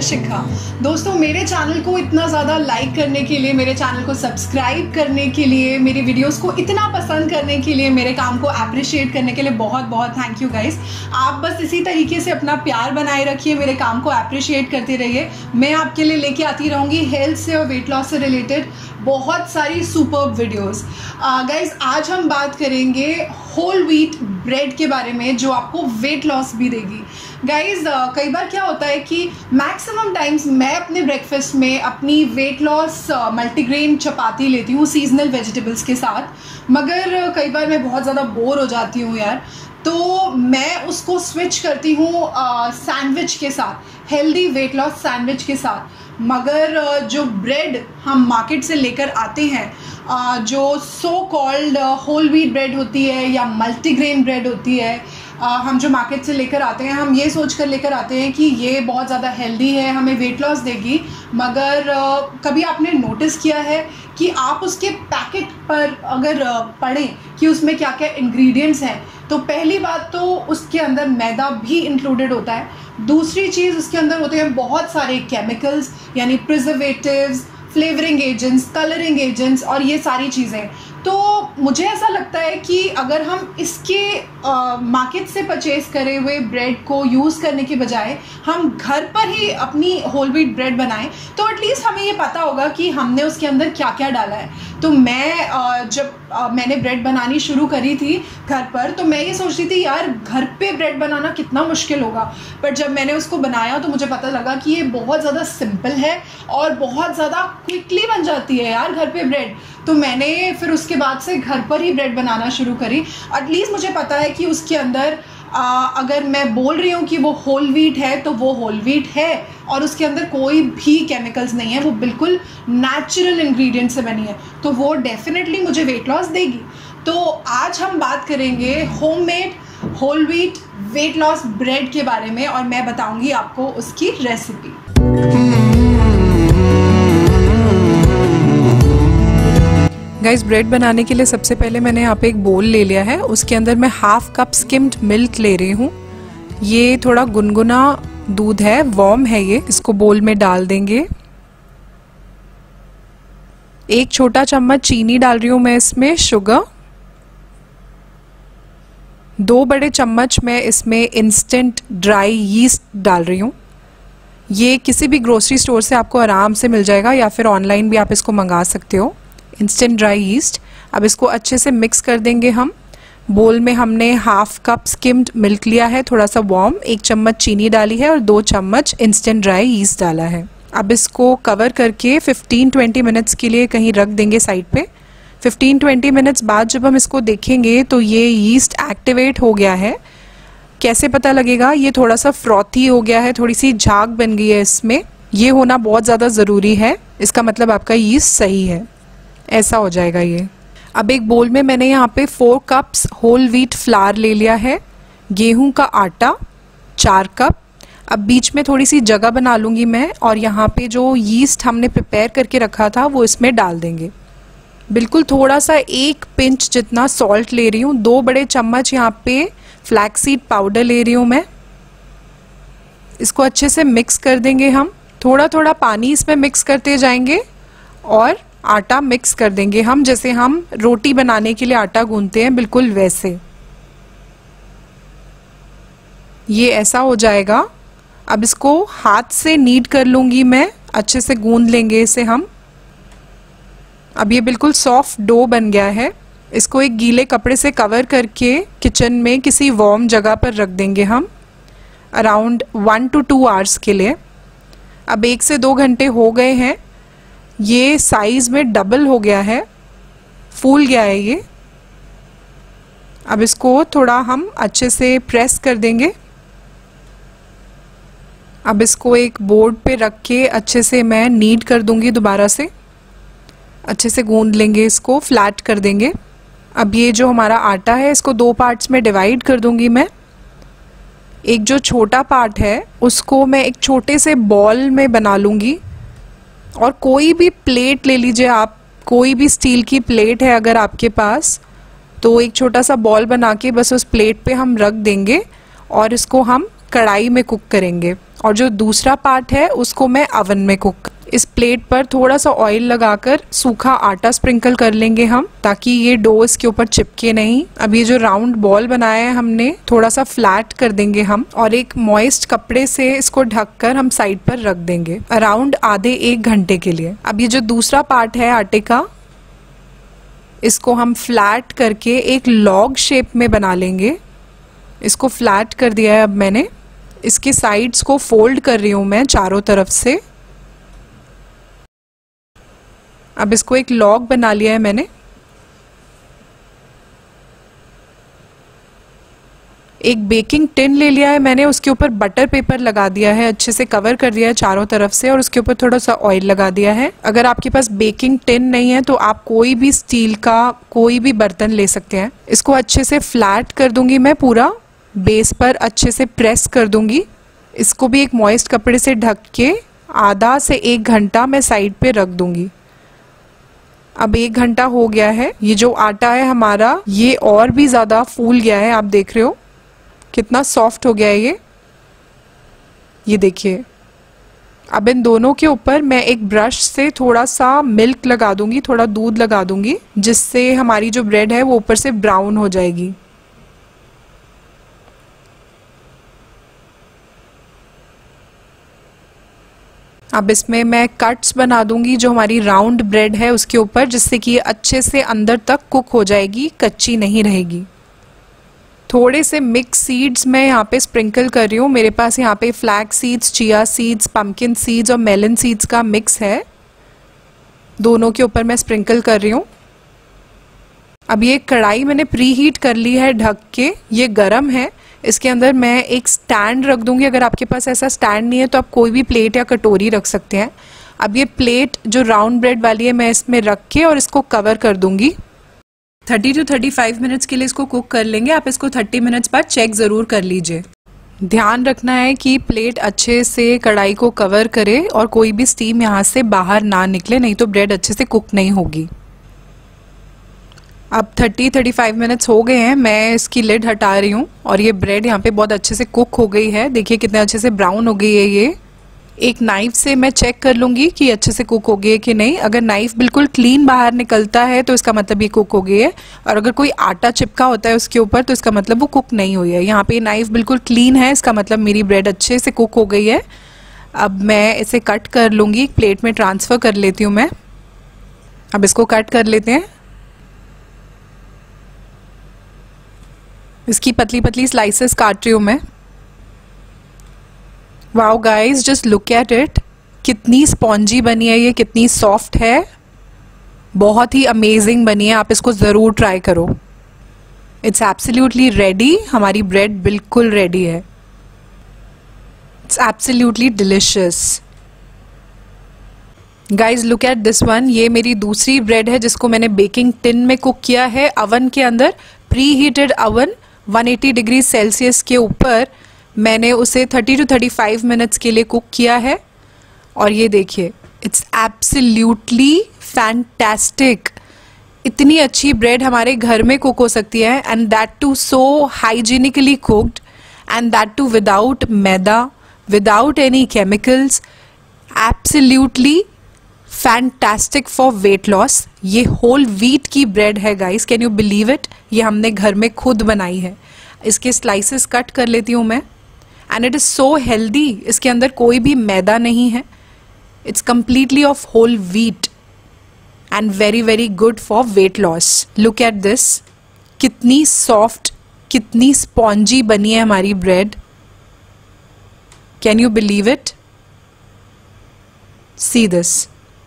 शिखा। दोस्तों, मेरे चैनल को इतना ज़्यादा लाइक करने के लिए, मेरे चैनल को सब्सक्राइब करने के लिए, मेरी वीडियोस को इतना पसंद करने के लिए, मेरे काम को अप्रिशिएट करने के लिए बहुत बहुत थैंक यू गाइस। आप बस इसी तरीके से अपना प्यार बनाए रखिए, मेरे काम को अप्रिशिएट करते रहिए। मैं आपके लिए लेके आती रहूँगी हेल्थ से और वेट लॉस से रिलेटेड बहुत सारी सुपर्ब वीडियोस। गाइस, आज हम बात करेंगे होल व्हीट ब्रेड के बारे में, जो आपको वेट लॉस भी देगी। गाइस, कई बार क्या होता है कि मैक्सिमम टाइम्स मैं अपने ब्रेकफास्ट में अपनी वेट लॉस मल्टीग्रेन चपाती लेती हूँ सीजनल वेजिटेबल्स के साथ, मगर कई बार मैं बहुत ज़्यादा बोर हो जाती हूँ यार, तो मैं उसको स्विच करती हूँ सैंडविच के साथ, हेल्दी वेट लॉस सैंडविच के साथ। मगर जो ब्रेड हम मार्केट से लेकर आते हैं, जो so called whole wheat bread होती है या मल्टीग्रेन ब्रेड होती है, हम जो मार्केट से लेकर आते हैं, हम ये सोच कर लेकर आते हैं कि ये बहुत ज़्यादा हेल्दी है, हमें वेट लॉस देगी। मगर कभी आपने नोटिस किया है कि आप उसके पैकेट पर अगर पढ़ें कि उसमें क्या क्या इंग्रेडिएंट्स हैं, तो पहली बात तो उसके अंदर मैदा भी इंक्लूडेड होता है। दूसरी चीज़, उसके अंदर होते हैं बहुत सारे केमिकल्स, यानी preservatives, flavouring agents, colouring agents और ये सारी चीज़ें। तो मुझे ऐसा लगता है कि अगर हम इसके मार्केट से परचेज़ करे हुए ब्रेड को यूज़ करने के बजाय हम घर पर ही अपनी होल व्हीट ब्रेड बनाएं, तो एटलीस्ट हमें ये पता होगा कि हमने उसके अंदर क्या क्या डाला है। तो मैं जब मैंने ब्रेड बनानी शुरू करी थी घर पर, तो मैं ये सोच रही थी यार घर पे ब्रेड बनाना कितना मुश्किल होगा, पर जब मैंने उसको बनाया तो मुझे पता लगा कि ये बहुत ज़्यादा सिंपल है और बहुत ज़्यादा क्विकली बन जाती है यार घर पे ब्रेड। तो मैंने फिर उसके बाद से घर पर ही ब्रेड बनाना शुरू करी। एटलीस्ट मुझे पता है कि उसके अंदर अगर मैं बोल रही हूँ कि वो होल व्हीट है तो वो होल व्हीट है और उसके अंदर कोई भी केमिकल्स नहीं है, वो बिल्कुल नेचुरल इंग्रेडिएंट से बनी है, तो वो डेफिनेटली मुझे वेट लॉस देगी। तो आज हम बात करेंगे homemade whole wheat weight loss bread के बारे में और मैं बताऊंगी आपको उसकी रेसिपी। गाइस, ब्रेड बनाने के लिए सबसे पहले मैंने यहाँ पे एक बोल ले लिया है, उसके अंदर मैं हाफ कप स्किम्ड मिल्क ले रही हूँ। ये थोड़ा गुनगुना दूध है, वार्म है ये, इसको बोल में डाल देंगे। एक छोटा चम्मच चीनी डाल रही हूँ मैं इसमें, शुगर। 2 बड़े चम्मच मैं इसमें इंस्टेंट ड्राई यीस्ट डाल रही हूँ। ये किसी भी ग्रोसरी स्टोर से आपको आराम से मिल जाएगा या फिर ऑनलाइन भी आप इसको मंगा सकते हो, इंस्टेंट ड्राई यीस्ट। अब इसको अच्छे से मिक्स कर देंगे हम। बोल में हमने हाफ कप स्किम्ड मिल्क लिया है, थोड़ा सा वार्म, 1 चम्मच चीनी डाली है और 2 चम्मच इंस्टेंट ड्राई यीस्ट डाला है। अब इसको कवर करके 15-20 मिनट्स के लिए कहीं रख देंगे साइड पे। 15-20 मिनट्स बाद जब हम इसको देखेंगे तो ये यीस्ट एक्टिवेट हो गया है। कैसे पता लगेगा? ये थोड़ा सा फ्रॉथी हो गया है, थोड़ी सी झाग बन गई है इसमें। ये होना बहुत ज़्यादा ज़रूरी है, इसका मतलब आपका यीस्ट सही है, ऐसा हो जाएगा ये। अब एक बोल में मैंने यहाँ पे 4 कप्स होल व्हीट फ्लावर ले लिया है, गेहूं का आटा 4 कप। अब बीच में थोड़ी सी जगह बना लूँगी मैं और यहाँ पे जो यीस्ट हमने प्रिपेयर करके रखा था वो इसमें डाल देंगे। बिल्कुल थोड़ा सा 1 पिंच जितना सॉल्ट ले रही हूँ। 2 बड़े चम्मच यहाँ पे फ्लैक्सीड पाउडर ले रही हूँ मैं। इसको अच्छे से मिक्स कर देंगे हम। थोड़ा थोड़ा पानी इसमें मिक्स करते जाएंगे और आटा मिक्स कर देंगे हम, जैसे हम रोटी बनाने के लिए आटा गूंथते हैं, बिल्कुल वैसे। ये ऐसा हो जाएगा। अब इसको हाथ से नीड कर लूंगी मैं, अच्छे से गूंद लेंगे इसे हम। अब ये बिल्कुल सॉफ्ट डो बन गया है। इसको एक गीले कपड़े से कवर करके किचन में किसी वार्म जगह पर रख देंगे हम, अराउंड 1 to 2 आवर्स के लिए। अब 1 से 2 घंटे हो गए हैं। ये साइज में डबल हो गया है, फूल गया है ये। अब इसको थोड़ा हम अच्छे से प्रेस कर देंगे। अब इसको एक बोर्ड पे रख के अच्छे से मैं नीड कर दूंगी, दोबारा से अच्छे से गूंद लेंगे, इसको फ्लैट कर देंगे। अब ये जो हमारा आटा है इसको 2 पार्ट्स में डिवाइड कर दूंगी मैं। एक जो छोटा पार्ट है उसको मैं एक छोटे से बॉल में बना लूंगी और कोई भी प्लेट ले लीजिए आप, कोई भी स्टील की प्लेट है अगर आपके पास, तो एक छोटा सा बॉल बना के बस उस प्लेट पे हम रख देंगे और इसको हम कढ़ाई में कुक करेंगे और जो दूसरा पार्ट है उसको मैं अवन में कुक। इस प्लेट पर थोड़ा सा ऑयल लगाकर सूखा आटा स्प्रिंकल कर लेंगे हम, ताकि ये डो इसके ऊपर चिपके नहीं। अब ये जो राउंड बॉल बनाया है हमने, थोड़ा सा फ्लैट कर देंगे हम और एक मॉइस्ट कपड़े से इसको ढककर हम साइड पर रख देंगे अराउंड आधे 1 घंटे के लिए। अब ये जो दूसरा पार्ट है आटे का, इसको हम फ्लैट करके एक लॉग शेप में बना लेंगे। इसको फ्लैट कर दिया है अब मैंने। इसके साइड्स को फोल्ड कर रही हूं मैं चारों तरफ से। अब इसको एक लॉग बना लिया है मैंने। एक बेकिंग टिन ले लिया है मैंने, उसके ऊपर बटर पेपर लगा दिया है, अच्छे से कवर कर दिया है चारों तरफ से और उसके ऊपर थोड़ा सा ऑयल लगा दिया है। अगर आपके पास बेकिंग टिन नहीं है तो आप कोई भी स्टील का कोई भी बर्तन ले सकते हैं। इसको अच्छे से फ्लैट कर दूंगी मैं, पूरा बेस पर अच्छे से प्रेस कर दूंगी। इसको भी एक मॉइस्ट कपड़े से ढक के आधा से 1 घंटा मैं साइड पे रख दूंगी। अब 1 घंटा हो गया है। ये जो आटा है हमारा, ये और भी ज्यादा फूल गया है। आप देख रहे हो कितना सॉफ्ट हो गया है ये देखिए। अब इन दोनों के ऊपर मैं एक ब्रश से थोड़ा सा मिल्क लगा दूंगी, थोड़ा दूध लगा दूंगी, जिससे हमारी जो ब्रेड है वो ऊपर से ब्राउन हो जाएगी। अब इसमें मैं कट्स बना दूंगी जो हमारी राउंड ब्रेड है उसके ऊपर, जिससे कि ये अच्छे से अंदर तक कुक हो जाएगी, कच्ची नहीं रहेगी। थोड़े से मिक्स सीड्स मैं यहाँ पे स्प्रिंकल कर रही हूँ। मेरे पास यहाँ पे flax seeds, chia seeds, pumpkin seeds और मेलन सीड्स का मिक्स है। दोनों के ऊपर मैं स्प्रिंकल कर रही हूँ। अब ये कढ़ाई मैंने प्री हीट कर ली है ढक के, ये गरम है। इसके अंदर मैं एक स्टैंड रख दूंगी। अगर आपके पास ऐसा स्टैंड नहीं है तो आप कोई भी प्लेट या कटोरी रख सकते हैं। अब ये प्लेट जो राउंड ब्रेड वाली है मैं इसमें रख के और इसको कवर कर दूंगी। 30 to 35 मिनट्स के लिए इसको कुक कर लेंगे। आप इसको 30 मिनट्स बाद चेक ज़रूर कर लीजिए। ध्यान रखना है कि प्लेट अच्छे से कढ़ाई को कवर करे और कोई भी स्टीम यहाँ से बाहर ना निकले, नहीं तो ब्रेड अच्छे से कुक नहीं होगी। अब 30-35 मिनट्स हो गए हैं। मैं इसकी लिड हटा रही हूँ और ये ब्रेड यहाँ पे बहुत अच्छे से कुक हो गई है। देखिए कितने अच्छे से ब्राउन हो गई है ये। एक नाइफ से मैं चेक कर लूँगी कि अच्छे से कुक हो गई है कि नहीं। अगर नाइफ बिल्कुल क्लीन बाहर निकलता है तो इसका मतलब ये कुक हो गई है, और अगर कोई आटा चिपका होता है उसके ऊपर तो इसका मतलब वो कुक नहीं हुई है। यहाँ पे नाइफ बिल्कुल क्लीन है, इसका मतलब मेरी ब्रेड अच्छे से कुक हो गई है। अब मैं इसे कट कर लूँगी, एक प्लेट में ट्रांसफ़र कर लेती हूँ मैं। अब इसको कट कर लेते हैं। इसकी पतली पतली स्लाइसेस काट रही हूँ मैं। Wow guys, just look at it, कितनी स्पॉन्जी बनी है ये, कितनी सॉफ्ट है, बहुत ही अमेजिंग बनी है। आप इसको ज़रूर ट्राई करो। It's absolutely ready. हमारी ब्रेड बिल्कुल रेडी है। It's absolutely delicious. Guys look at this one. ये मेरी दूसरी ब्रेड है जिसको मैंने बेकिंग टिन में कुक किया है अवन के अंदर। Preheated oven 180 degree Celsius के ऊपर मैंने उसे 30 to 35 मिनट्स के लिए कुक किया है। और ये देखिए, इट्स एब्सोल्युटली फैंटास्टिक। इतनी अच्छी ब्रेड हमारे घर में कुक हो सकती है, and that too so hygienically cooked, and that too without मैदा, without any chemicals. Absolutely fantastic for weight loss. ये होल व्हीट की ब्रेड है guys, can you believe it. ये हमने घर में खुद बनाई है। इसके स्लाइसेस कट कर लेती हूँ मैं, and it is so healthy. इसके अंदर कोई भी मैदा नहीं है। It's completely of whole wheat and very very good for weight loss. Look at this, कितनी सॉफ्ट, कितनी स्पॉन्जी बनी है हमारी bread. Can you believe it. See this.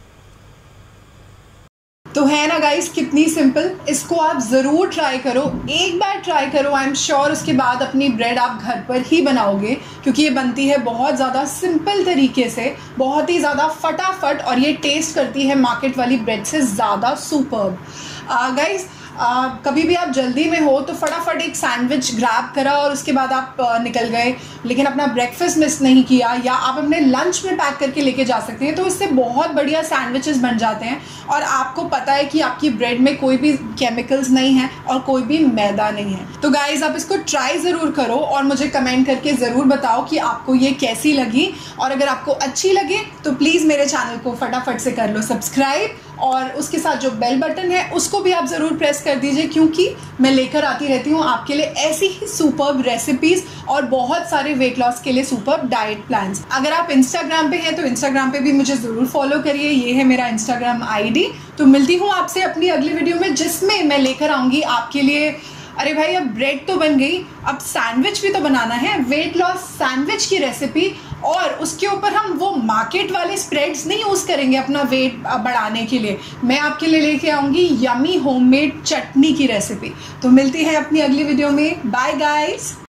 तो है ना गाइस, कितनी सिंपल। इसको आप ज़रूर ट्राई करो, एक बार ट्राई करो। आई एम श्योर उसके बाद अपनी ब्रेड आप घर पर ही बनाओगे, क्योंकि ये बनती है बहुत ज़्यादा सिंपल तरीके से, बहुत ही ज़्यादा फटाफट, और ये टेस्ट करती है मार्केट वाली ब्रेड से ज़्यादा सुपर्ब। गाइस कभी भी आप जल्दी में हो तो फटाफट एक सैंडविच ग्रैब करा और उसके बाद आप निकल गए, लेकिन अपना ब्रेकफास्ट मिस नहीं किया, या आप अपने लंच में पैक करके लेके जा सकते हैं। तो इससे बहुत बढ़िया सैंडविचेस बन जाते हैं और आपको पता है कि आपकी ब्रेड में कोई भी केमिकल्स नहीं है और कोई भी मैदा नहीं है। तो गाइज आप इसको ट्राई ज़रूर करो और मुझे कमेंट करके ज़रूर बताओ कि आपको ये कैसी लगी, और अगर आपको अच्छी लगे तो प्लीज़ मेरे चैनल को फटाफट से कर लो सब्सक्राइब, और उसके साथ जो बेल बटन है उसको भी आप ज़रूर प्रेस कर दीजिए, क्योंकि मैं लेकर आती रहती हूँ आपके लिए ऐसी ही सुपर्ब रेसिपीज़ और बहुत सारे वेट लॉस के लिए सुपर्ब डाइट प्लान्स। अगर आप इंस्टाग्राम पे हैं तो इंस्टाग्राम पे भी मुझे ज़रूर फॉलो करिए, ये है मेरा इंस्टाग्राम आईडी। तो मिलती हूँ आपसे अपनी अगली वीडियो में, जिसमें मैं लेकर आऊँगी आपके लिए, अरे भाई अब ब्रेड तो बन गई, अब सैंडविच भी तो बनाना है, वेट लॉस सैंडविच की रेसिपी, और उसके ऊपर हम वो मार्केट वाले स्प्रेड्स नहीं यूज़ करेंगे अपना वेट बढ़ाने के लिए। मैं आपके लिए लेके आऊँगी यमी होममेड चटनी की रेसिपी। तो मिलती है अपनी अगली वीडियो में, बाय गाइस।